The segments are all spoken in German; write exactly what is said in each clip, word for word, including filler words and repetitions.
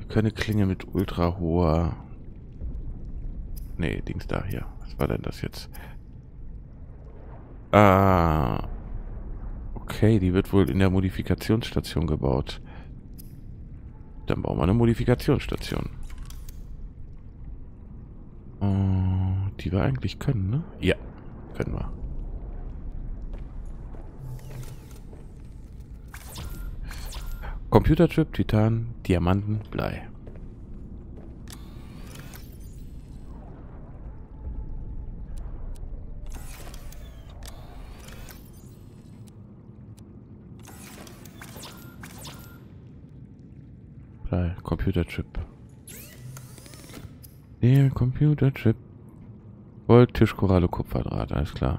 Keine Klinge mit ultra hoher... Nee, Dings da hier. Was war denn das jetzt? Ah. Okay, die wird wohl in der Modifikationsstation gebaut. Dann bauen wir eine Modifikationsstation. Uh, die wir eigentlich können, ne? Ja, können wir. Computerchip, Titan, Diamanten, Blei. Blei, Computerchip. Nee, Computerchip. Gold, Tischkoralle, Kupferdraht, alles klar.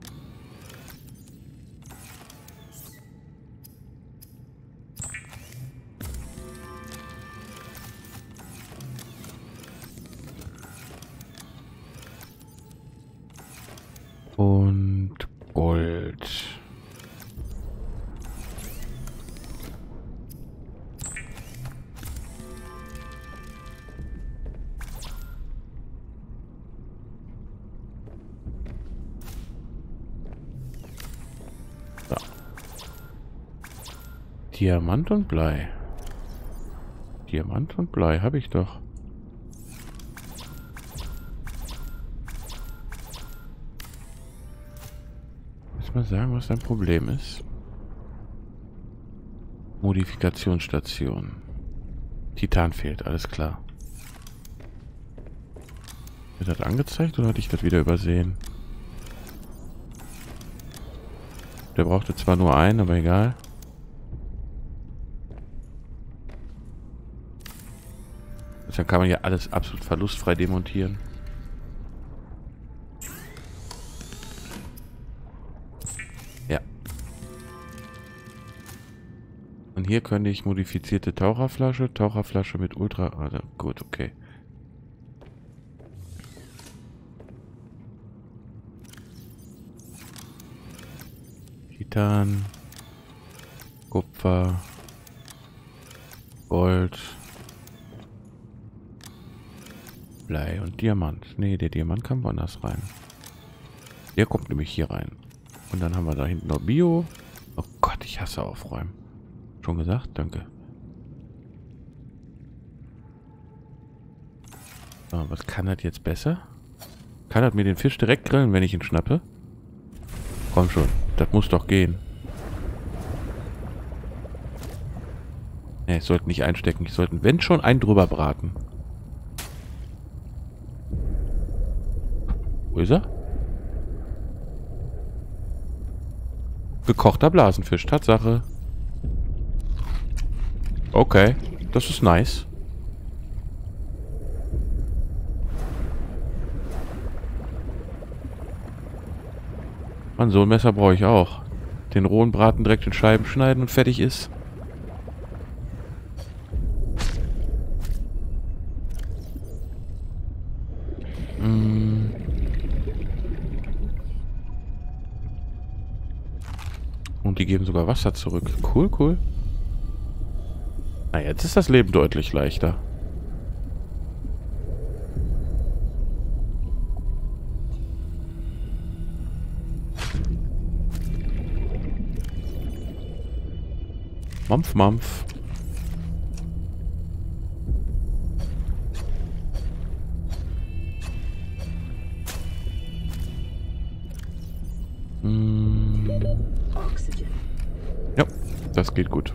Und Gold. So. Diamant und Blei. Diamant und Blei habe ich doch. Mal sagen, was dein Problem ist. Modifikationsstation. Titan fehlt, alles klar. Wird das angezeigt oder hatte ich das wieder übersehen? Der brauchte zwar nur einen, aber egal. Dann kann man ja alles absolut verlustfrei demontieren. Ja. Und hier könnte ich modifizierte Taucherflasche, Taucherflasche mit Ultra... Also, gut, okay. Titan, Kupfer, Gold, Blei und Diamant. Nee, der Diamant kann woanders rein. Der kommt nämlich hier rein. Und dann haben wir da hinten noch Bio. Oh Gott, ich hasse Aufräumen. Schon gesagt? Danke. So, was kann das jetzt besser? Kann das mir den Fisch direkt grillen, wenn ich ihn schnappe? Komm schon, das muss doch gehen. Ne, ich sollte nicht einstecken. Ich sollte, wenn schon, einen drüber braten. Wo ist er? Gekochter Blasenfisch, Tatsache. Okay, das ist nice. Mann, so ein Messer brauche ich auch. Den rohen Braten direkt in Scheiben schneiden und fertig ist. Mm. Und die geben sogar Wasser zurück. Cool, cool. Na, jetzt ist das Leben deutlich leichter. Mampf, Mampf. Hm. Ja, das geht gut.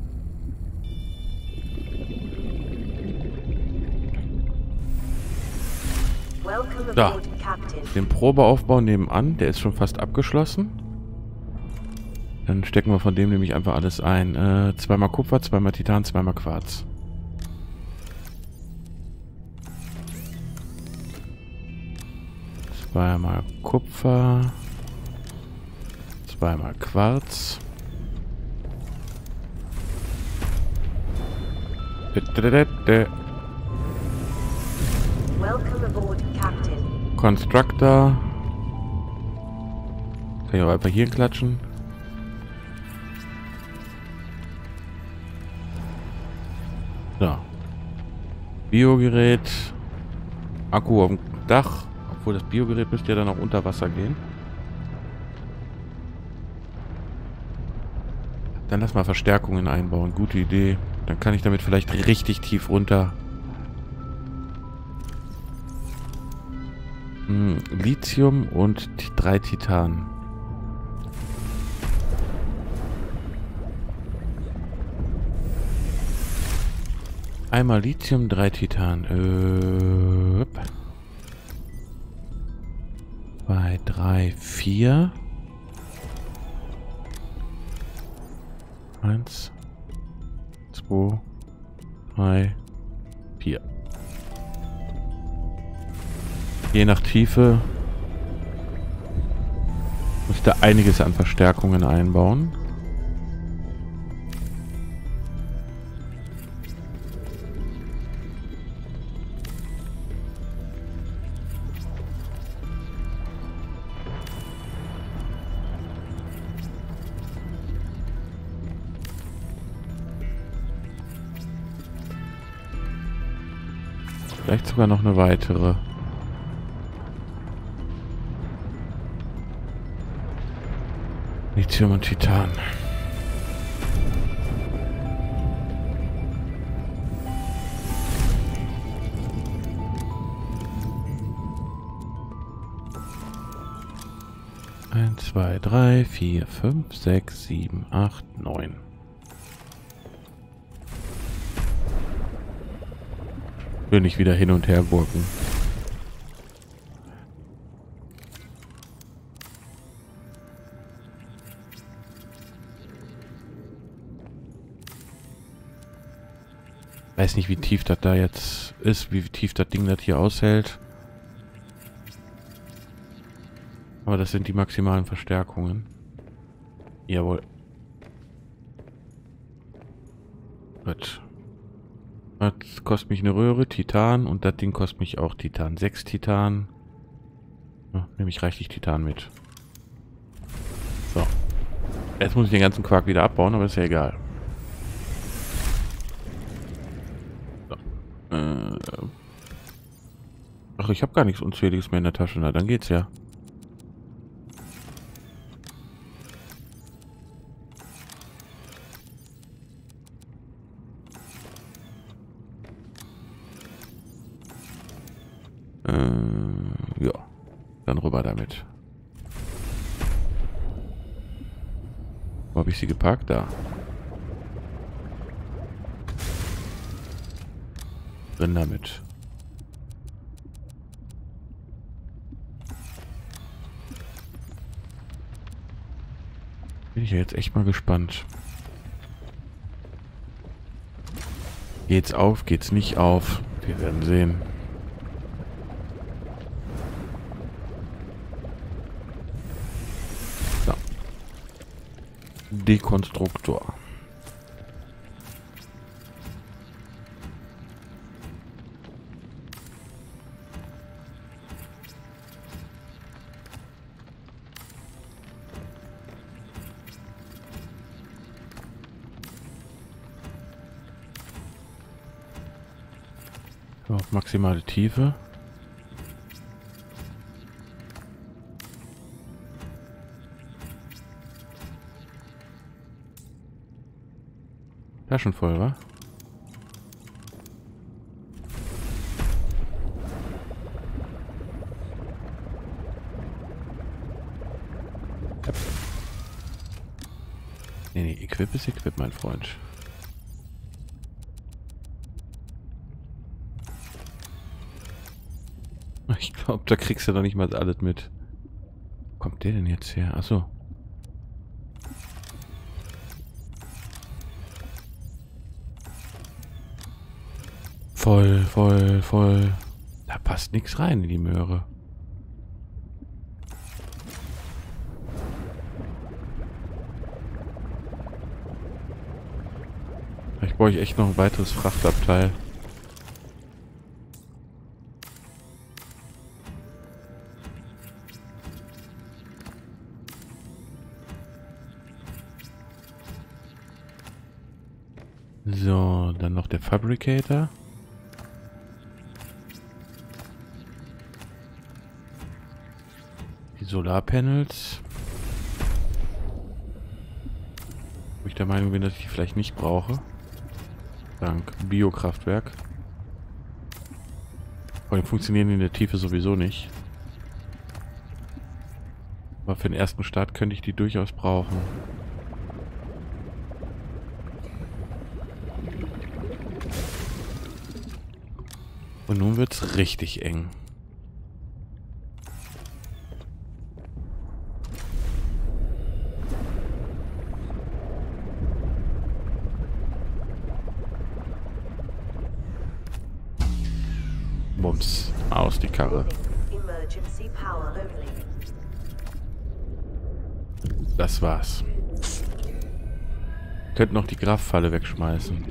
Da. Den Probeaufbau nebenan, der ist schon fast abgeschlossen. Dann stecken wir von dem nämlich einfach alles ein. Äh, zweimal Kupfer, zweimal Titan, zweimal Quarz. Zweimal Kupfer. Zweimal Quarz. Welcome aboard, Captain. Constructor. Kann ich auch einfach hier klatschen. So. Biogerät. Akku auf dem Dach. Obwohl das Biogerät müsste ja dann auch unter Wasser gehen. Dann lass mal Verstärkungen einbauen. Gute Idee. Dann kann ich damit vielleicht richtig tief runter. Hm, Lithium und drei Titan. Einmal Lithium, drei Titan. Äh, zwei, drei, vier. Eins, zwei, drei, vier. Je nach Tiefe muss ich da einiges an Verstärkungen einbauen. Vielleicht sogar noch eine weitere. Lithium und Titan. Eins, zwei, drei, vier, fünf, sechs, sieben, acht, neun. Will nicht wieder hin und her gurken. Weiß nicht, wie tief das da jetzt ist, wie tief das Ding das hier aushält. Aber das sind die maximalen Verstärkungen. Jawohl. Gut. Das kostet mich eine Röhre, Titan, und das Ding kostet mich auch Titan. Sechs Titan. Ja, nehme ich reichlich Titan mit. So. Jetzt muss ich den ganzen Quark wieder abbauen, aber ist ja egal. So. Äh. Ach, ich habe gar nichts Unzähliges mehr in der Tasche. Na, dann geht's ja. Äh, ja, dann rüber damit. Wo habe ich sie geparkt? Da. Drin damit. Bin ich ja jetzt echt mal gespannt. Geht's auf? Geht's nicht auf? Wir werden sehen. Dekonstruktor. So, auf maximale Tiefe. Taschen voll, wa? Yep. Nee, nee, Equip ist Equip, mein Freund. Ich glaube, da kriegst du doch nicht mal alles mit. Wo kommt der denn jetzt her? Achso. Voll, voll, voll. Da passt nichts rein in die Möhre. Vielleicht brauche ich echt noch ein weiteres Frachtabteil. So, dann noch der Fabricator. Die Solarpanels. Wo ich der Meinung bin, dass ich die vielleicht nicht brauche. Dank Biokraftwerk. Vor allem funktionieren die in der Tiefe sowieso nicht. Aber für den ersten Start könnte ich die durchaus brauchen. Und nun wird's richtig eng. Bums. Aus die Karre. Emergency power only. Das war's. Könnten noch die Graf-Falle wegschmeißen.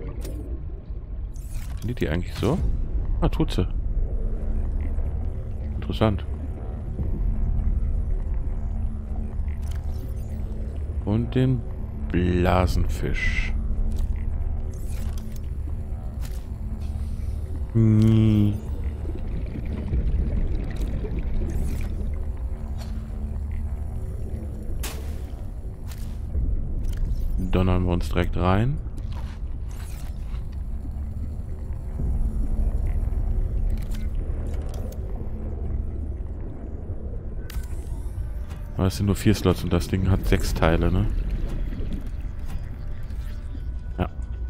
Findet die eigentlich so? Ah, tut sie. Interessant. Und den Blasenfisch. Hm. Donnern wir uns direkt rein. Aber es sind nur vier Slots und das Ding hat sechs Teile, ne? Ja.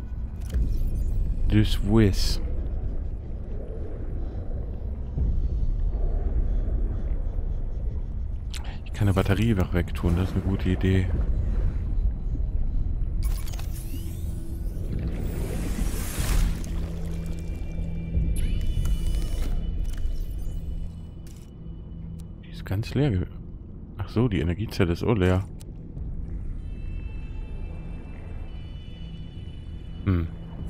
Das Wiss. Ich kann eine Batterie noch wegtun, das ist eine gute Idee. Die ist ganz leer. Ach so, die Energiezelle ist auch leer. Hm.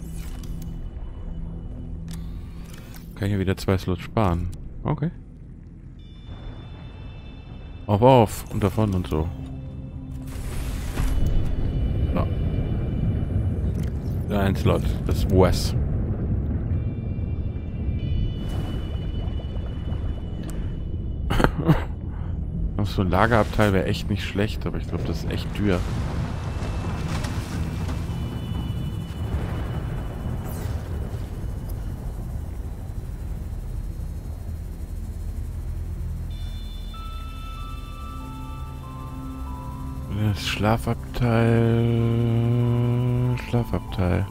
Kann ich ja wieder zwei Slots sparen. Okay. Auf, auf und davon und so. So. Da ein Slot. Das ist Wes. So ein Lagerabteil wäre echt nicht schlecht, aber ich glaube, das ist echt teuer. Das Schlafabteil... Schlafabteil.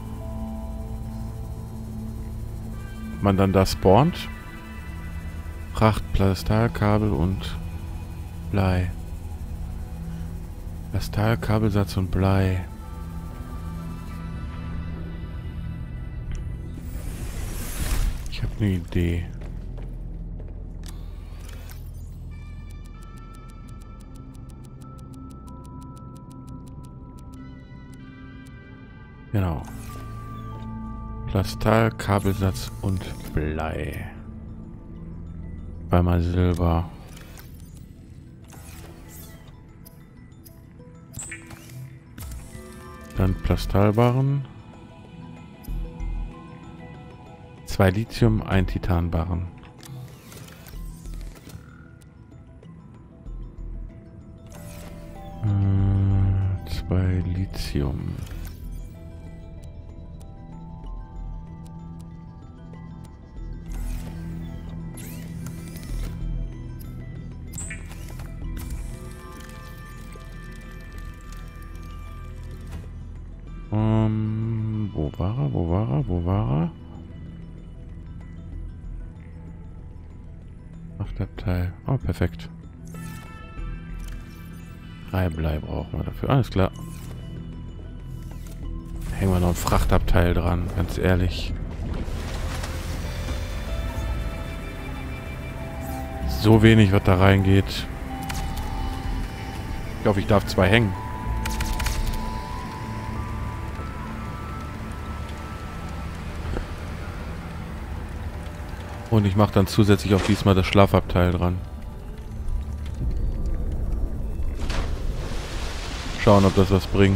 Ob man dann da spawnt? Pracht, Plastalkabel und Blei. Plastalkabelsatz und Blei. Ich habe eine Idee. Genau. Plastalkabelsatz und Blei. Zweimal Silber. Dann Plastalbarren. Zwei Lithium, ein Titanbarren. Äh, zwei Lithium. Um, wo war er? Wo war er? Wo war er? Kraftabteil. Oh, perfekt. Drei Blei brauchen wir dafür. Alles klar. Hängen wir noch ein Frachtabteil dran, ganz ehrlich. So wenig, was da reingeht. Ich glaube, ich darf zwei hängen. Und ich mache dann zusätzlich auch diesmal das Schlafabteil dran. Schauen, ob das was bringt.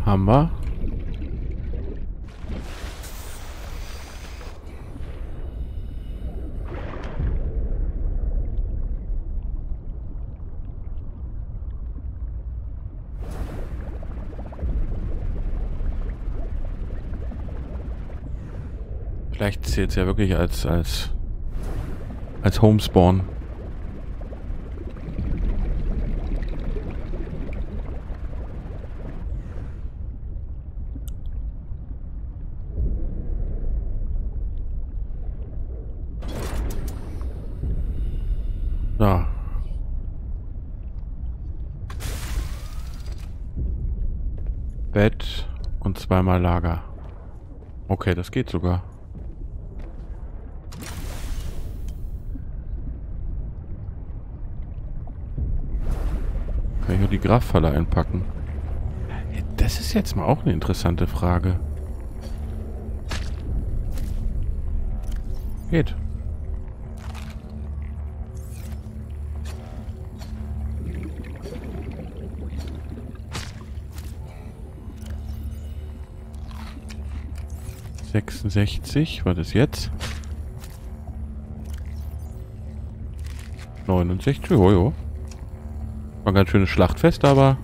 Haben wir. Vielleicht zählt es ja wirklich als als als Homespawn. So. Bett und zweimal Lager. Okay, das geht sogar. Kann ich nur die Grabfalle einpacken? Ja, das ist jetzt mal auch eine interessante Frage. Geht. sechsundsechzig, was ist jetzt? neunundsechzig, jojo. War ein ganz schönes Schlachtfest, aber...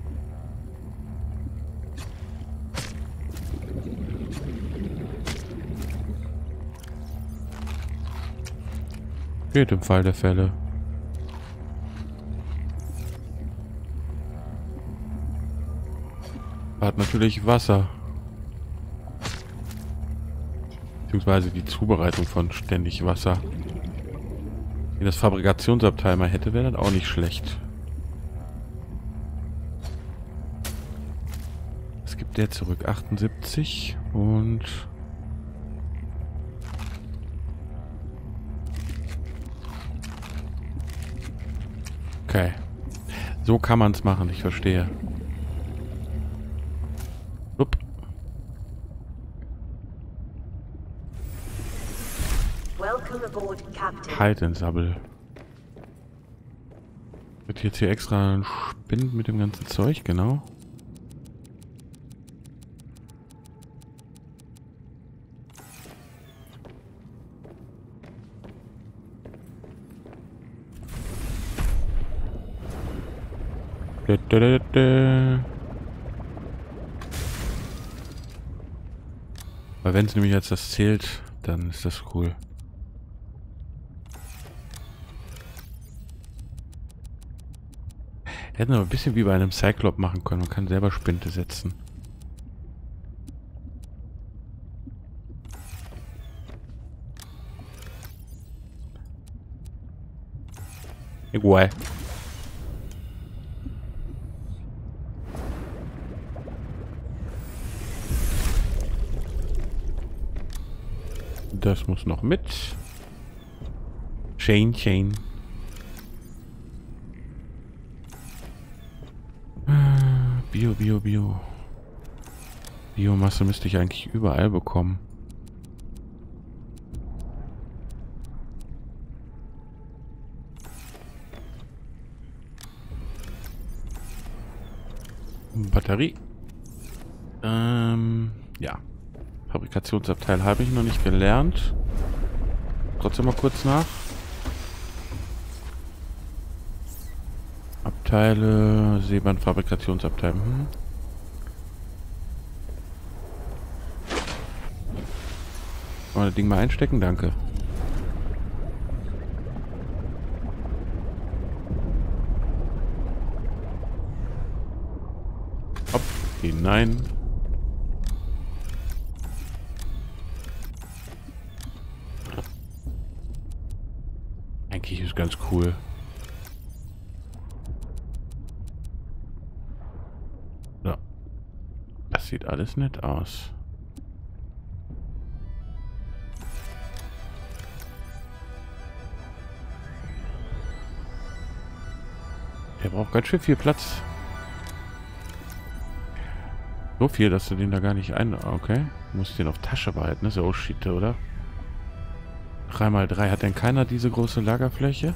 geht im Fall der Fälle. Hat natürlich Wasser. Beziehungsweise die Zubereitung von ständig Wasser. Wenn das Fabrikationsabteil mal hätte, wäre das auch nicht schlecht. Was gibt der zurück? achtundsiebzig und... okay. So kann man es machen, ich verstehe. Upp. Welcome aboard, Captain. Halt den Sabbel. Wird jetzt hier extra ein Spind mit dem ganzen Zeug, genau. Da, da, da, da. Weil wenn es nämlich als das zählt, dann ist das cool. Hätten wir ein bisschen wie bei einem Cyclop machen können. Man kann selber Spinte setzen. Egal. Das muss noch mit. Chain, Chain. Bio, Bio, Bio. Biomasse müsste ich eigentlich überall bekommen. Batterie. Ähm, ja. Fabrikationsabteil habe ich noch nicht gelernt. Trotzdem mal kurz nach. Abteile, Seebandfabrikationsabteil. Hm. Kann man das Ding mal einstecken? Danke. Hopp, hinein. Eigentlich ist ganz cool. So. Das sieht alles nett aus. Der braucht ganz schön viel Platz. So viel, dass du den da gar nicht ein... okay. Du musst den auf Tasche behalten. Das ist ja auch shit, oder? drei mal drei. Hat denn keiner diese große Lagerfläche?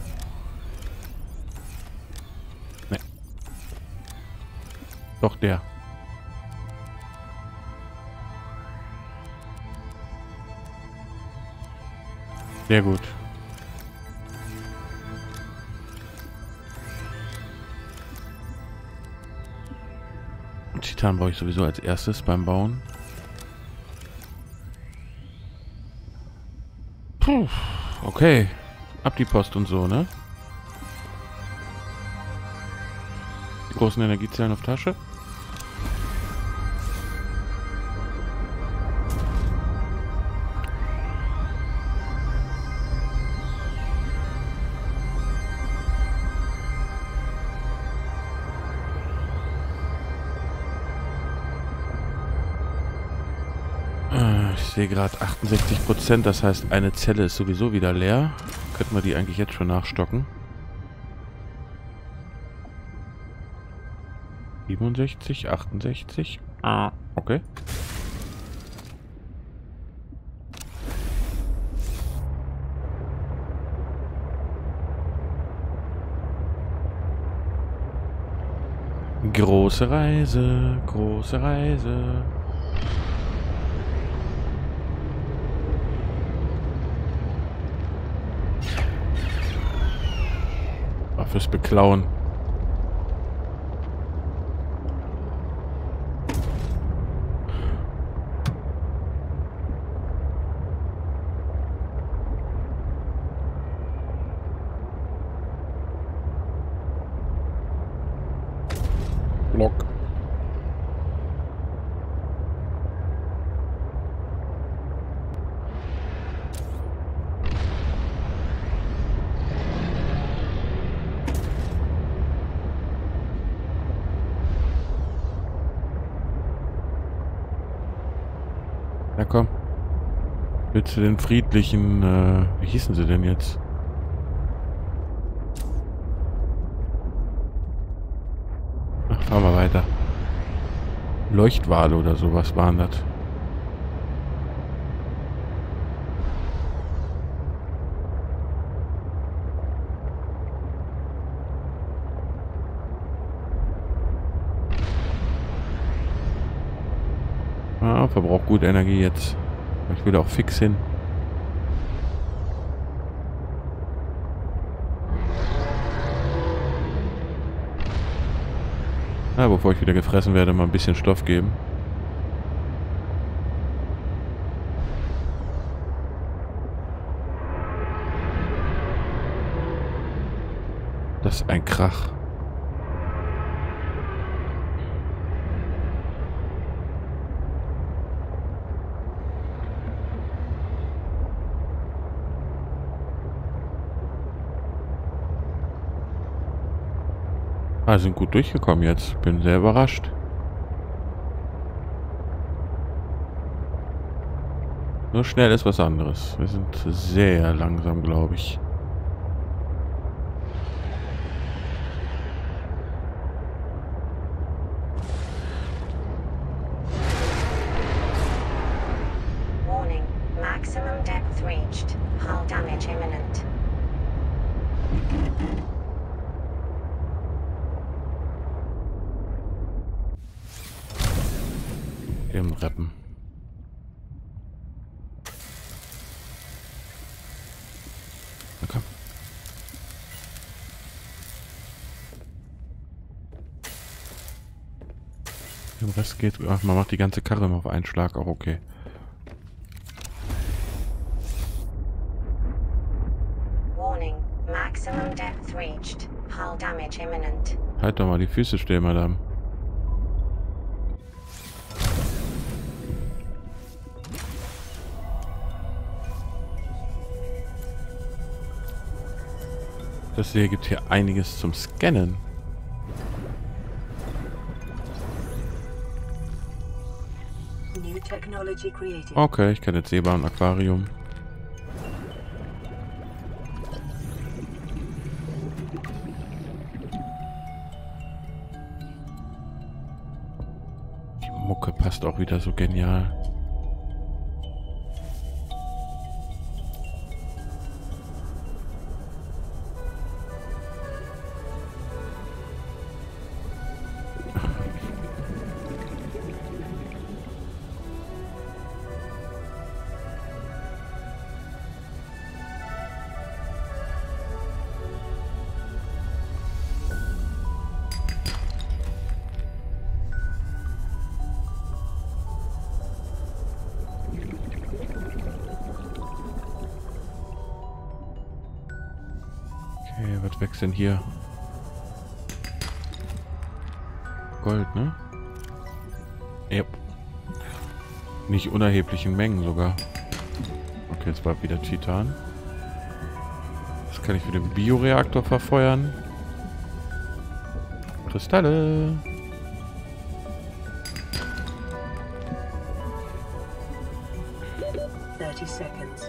Ne. Doch, der. Sehr gut. Titan brauche ich sowieso als erstes beim Bauen. Puh, okay. Ab die Post und so, ne? Die großen Energiezellen auf Tasche. Ich sehe gerade achtundsechzig Prozent, das heißt, eine Zelle ist sowieso wieder leer. Könnten wir die eigentlich jetzt schon nachstocken? siebenundsechzig, achtundsechzig. Ah, okay. Große Reise, große Reise. Fürs Beklauen. Block. Ja, komm. Willst du den friedlichen, äh, wie hießen sie denn jetzt? Ach, fahren wir weiter. Leuchtwale oder sowas waren das. Ah, verbraucht gut Energie jetzt. Ich will auch fix hin. Ah, bevor ich wieder gefressen werde, mal ein bisschen Stoff geben. Das ist ein Krach. Ah, sind gut durchgekommen jetzt. Bin sehr überrascht. Nur schnell ist was anderes. Wir sind sehr langsam, glaube ich. Warning. Maximum depth reached. Hull damage imminent. Im Reppen. Na komm. Im Rest geht. Ach, man macht die ganze Karre immer auf einen Schlag, auch okay. Warning. Maximum depth reached. Hull damage imminent. Halt doch mal die Füße still, Madame. Das hier gibt hier einiges zum Scannen. New technology created. Okay, ich kann jetzt Seebahn und Aquarium. Die Mucke passt auch wieder so genial. kriegst du denn hier? Gold, ne? Yep. Nicht unerheblichen Mengen sogar. Okay, jetzt war wieder Titan. Das kann ich für den Bioreaktor verfeuern. Kristalle. thirty seconds.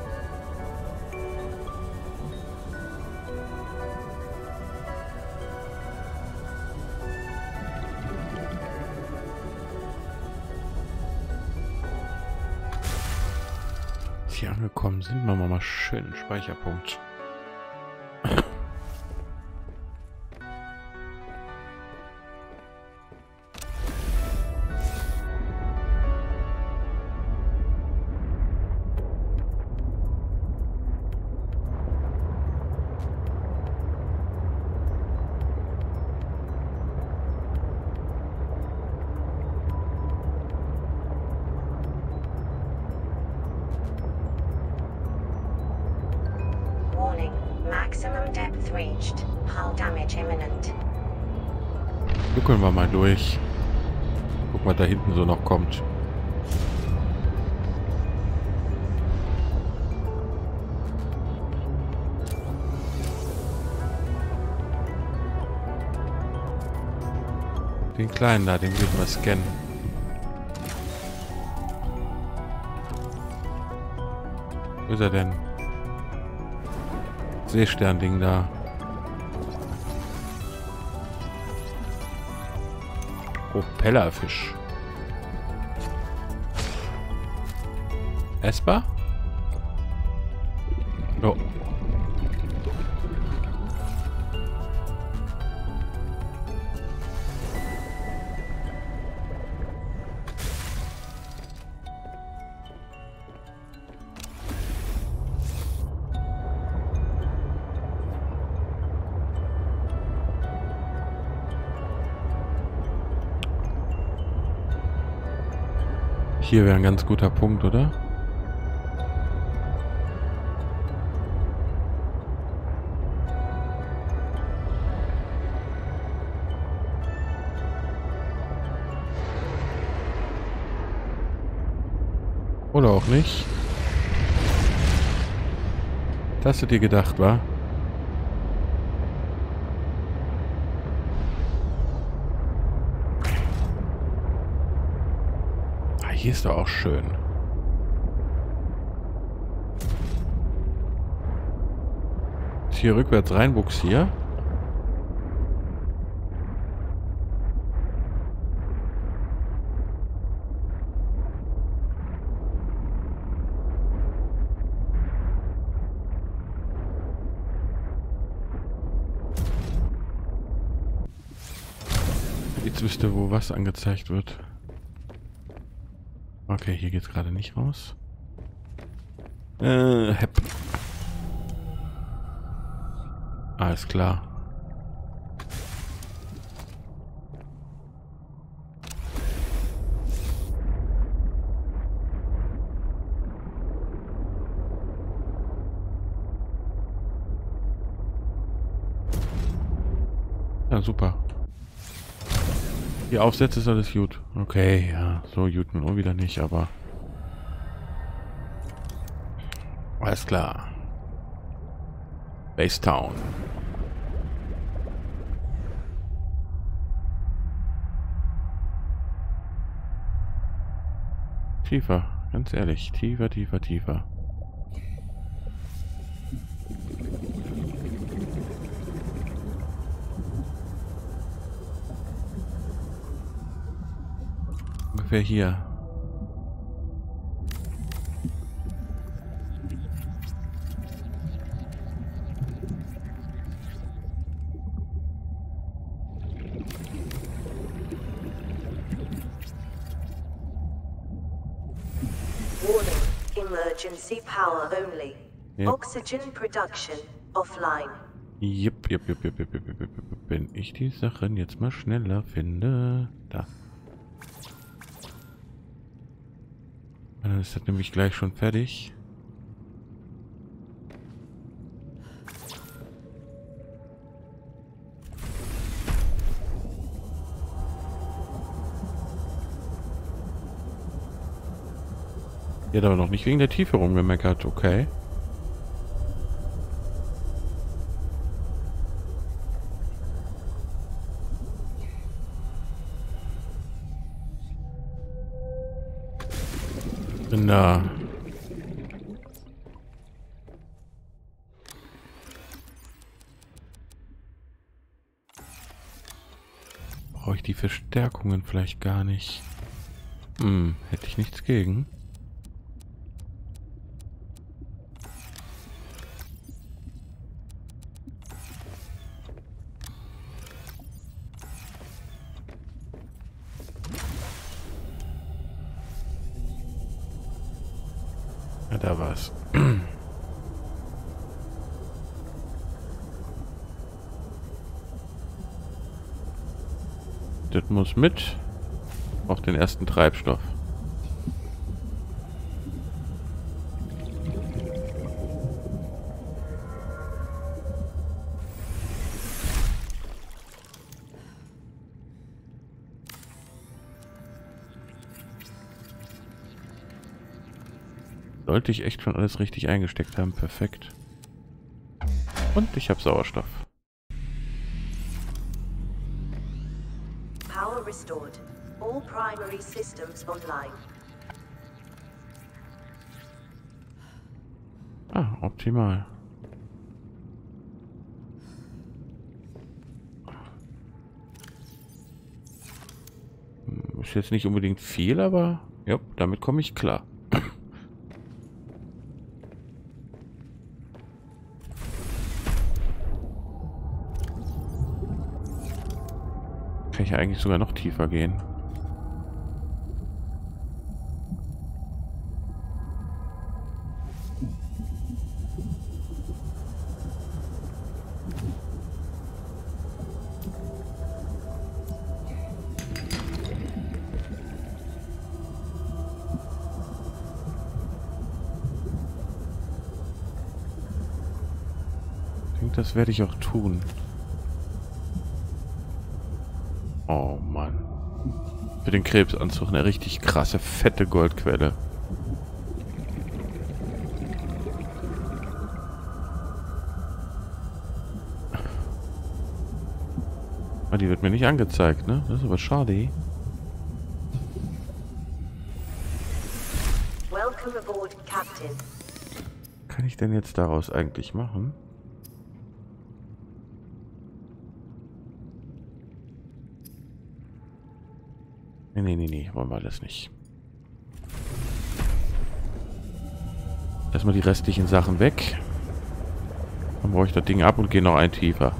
Hier angekommen sind, machen wir mal schön einen Speicherpunkt. Warning. Maximum depth reached. Hull damage imminent. Gucken wir mal durch. Guck mal, da hinten so noch kommt. Den kleinen da, den würden wir scannen. Wo ist er denn? Seesternding da. Propellerfisch. Essbar? Oh. Hier wäre ein ganz guter Punkt, oder? Oder auch nicht. Das hast du dir gedacht, wa? Hier ist doch auch schön. Ist hier rückwärts reinbuchs hier? Jetzt wisst ihr, wo was angezeigt wird. Okay, hier geht's gerade nicht raus. Äh, hepp. Alles klar. Ja, super. Die Aufsätze ist alles gut. Okay, ja, so gut nun auch wieder nicht, aber... Alles klar. Base Town. Tiefer, ganz ehrlich. Tiefer, tiefer, tiefer. Ungefähr hier. Warning. Emergency power only. Yep. Oxygen production offline. Jupp, jupp, jupp, jupp, jupp, jupp, jupp, jupp. Wenn ich die Sachen jetzt mal schneller finde. Da. Dann ist das nämlich gleich schon fertig. Die hat aber noch nicht wegen der Tiefe rumgemeckert, okay. Bin da. Brauche ich die Verstärkungen vielleicht gar nicht? Hm, hätte ich nichts gegen. Ja, da war's. Das muss mit. Auf den ersten Treibstoff. Sollte ich echt schon alles richtig eingesteckt haben. Perfekt. Und ich habe Sauerstoff. Power restored. All primary systems online. Ah, optimal. Ist jetzt nicht unbedingt viel, aber ja, damit komme ich klar. Kann ich ja eigentlich sogar noch tiefer gehen. Ich denke, das werde ich auch tun. Oh Mann. Für den Krebsanzug eine richtig krasse, fette Goldquelle. Ah, die wird mir nicht angezeigt, ne? Das ist aber schade. Welcome aboard, Captain. Was kann ich denn jetzt daraus eigentlich machen? Nee, nee, nee, nee, wollen wir alles nicht. Erstmal die restlichen Sachen weg. Dann brauche ich das Ding ab und gehe noch ein tiefer.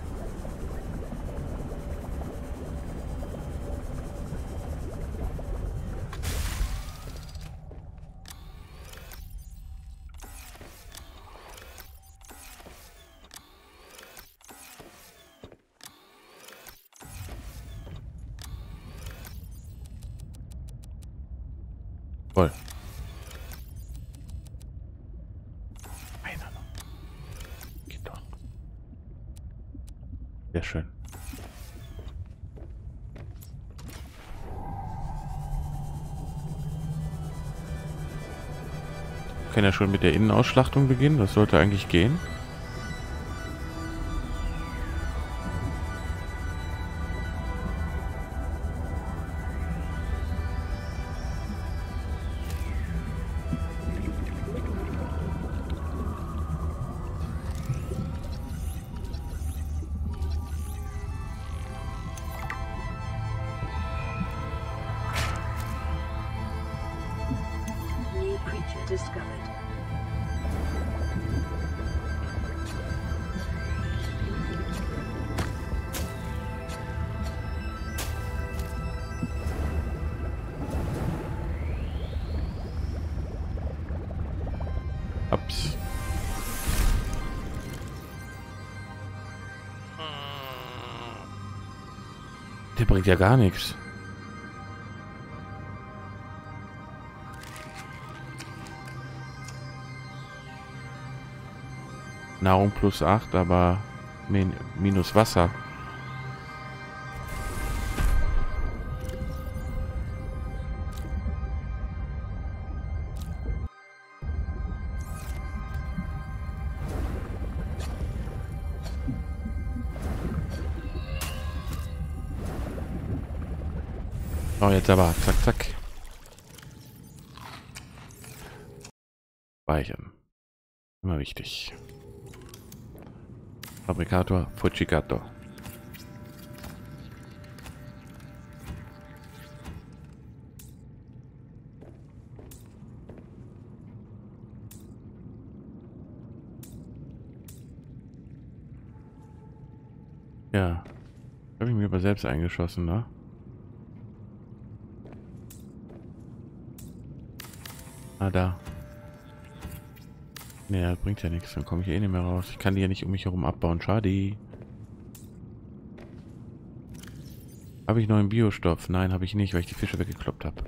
Voll. Einer noch. Geht doch. Sehr schön. Wir können ja schon mit der Innenausschlachtung beginnen. Das sollte eigentlich gehen. New creature discovered. Ups. Der bringt ja gar nichts. Nahrung plus acht, aber min minus Wasser. Oh, jetzt aber. Zack, zack. Speichern. Immer wichtig. Fabrikator Fujigato. Ja. Habe ich mir aber selbst eingeschossen, ne? Ah, da. Nee, das bringt ja nichts. Dann komme ich eh nicht mehr raus. Ich kann die ja nicht um mich herum abbauen. Schade. Habe ich noch einen Biostoff? Nein, habe ich nicht, weil ich die Fische weggekloppt habe.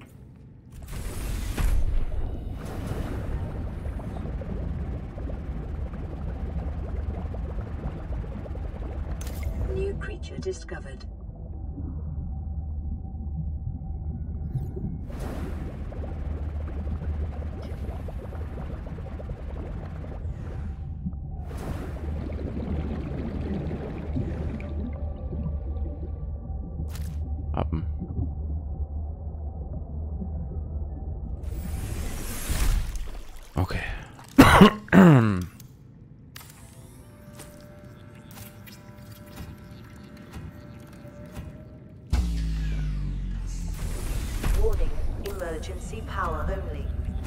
New creature discovered. Appen. Okay. Warning, emergency power only.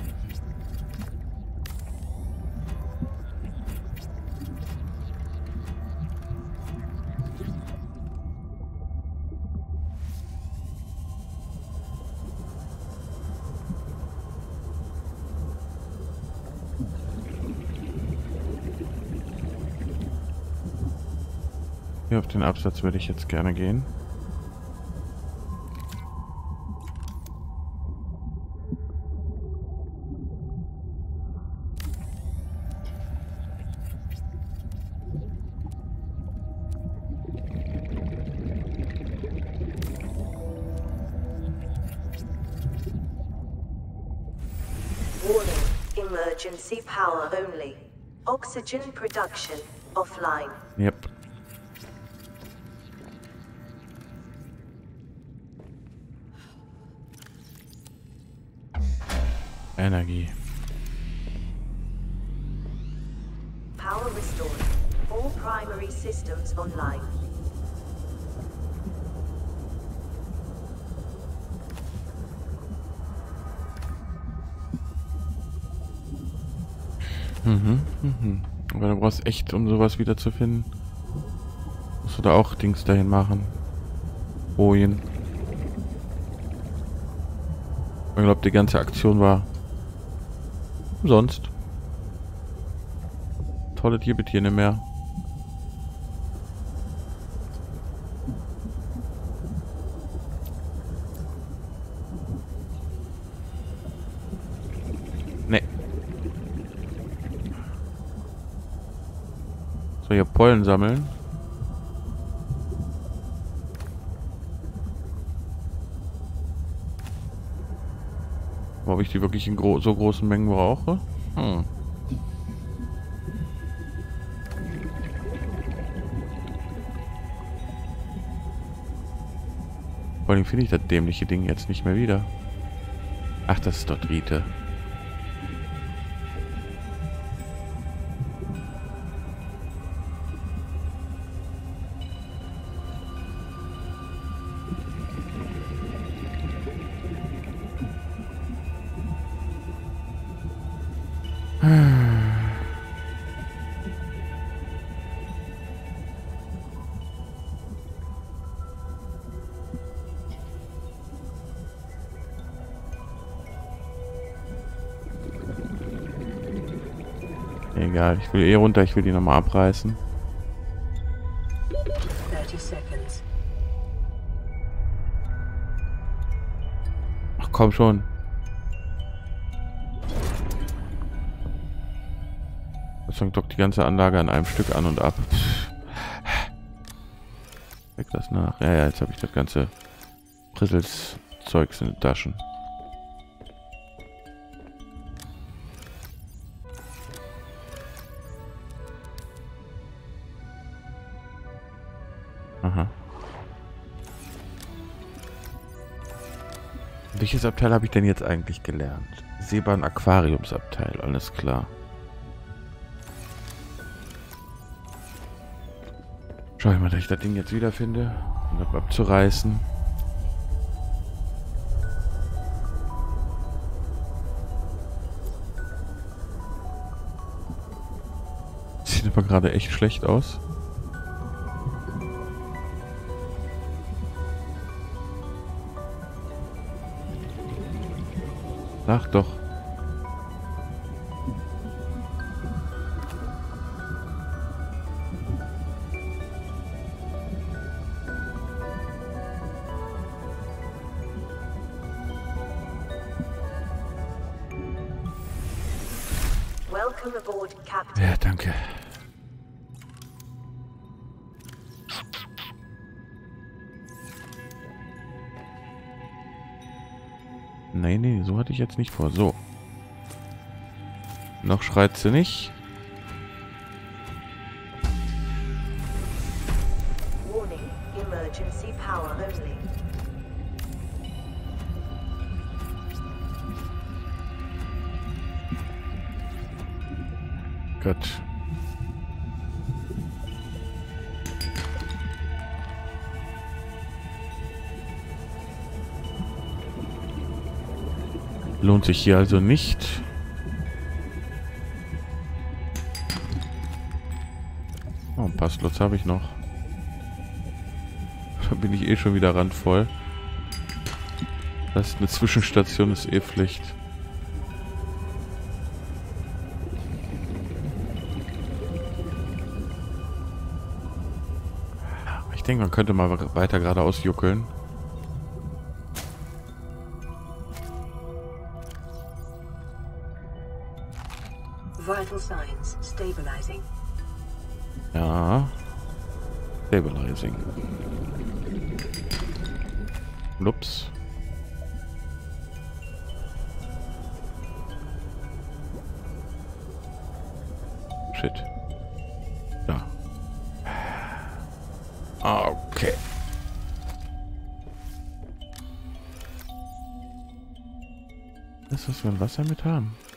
Hier auf den Absatz würde ich jetzt gerne gehen. Warning, emergency power only. Oxygen production offline. Yep. Energie. Power restored. All primary systems online. Mhm, mhm. Aber du brauchst echt, um sowas wieder zu finden, musst du da auch Dings dahin machen. Bojen. Ich glaube, die ganze Aktion war umsonst. Tolle Tierbetiere mehr. Nee. So, hier Pollen sammeln. Ob ich die wirklich in gro so großen Mengen brauche? Hm. Vor allem finde ich das dämliche Ding jetzt nicht mehr wieder. Ach, das ist dort Rite. Egal, ich will eh runter, ich will die nochmal abreißen. thirty seconds. Ach komm schon. Das fängt doch die ganze Anlage an einem Stück an und ab. Weg das nach. Ja, ja, jetzt habe ich das ganze Brissels-Zeugs in den Taschen. Aha. Welches Abteil habe ich denn jetzt eigentlich gelernt? Seebahn Aquariumsabteil, alles klar. Schau ich mal, dass ich das Ding jetzt wiederfinde, um das abzureißen. Sieht aber gerade echt schlecht aus. Ach doch. Welcome aboard, Captain. Ja, danke. Nee, nee, so hatte ich jetzt nicht vor. So. Noch schreit sie nicht. Warning, emergency power only. Gut. Lohnt sich hier also nicht. Oh, ein paar Slots habe ich noch. Da bin ich eh schon wieder randvoll. Das ist eine Zwischenstation, ist eh Pflicht. Ich denke, man könnte mal weiter geradeaus juckeln. Vital signs stabilizing. Ja. Stabilizing. Ups. Shit. Ja. Okay. Das ist, was wir ein Wasser mit haben.